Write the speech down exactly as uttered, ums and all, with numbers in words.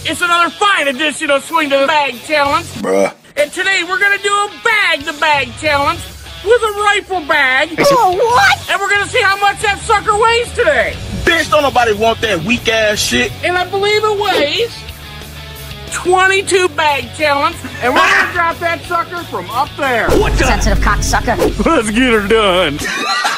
It's another fine edition of Swing to the Bag Challenge. Bruh. And today we're gonna do a bag the bag challenge with a rifle bag. Oh, what? And we're gonna see how much that sucker weighs today. Bitch, don't nobody want that weak ass shit. And I believe it weighs twenty-two bag challenge. And we're gonna drop that sucker from up there. What the? Sensitive cocksucker. Let's get her done.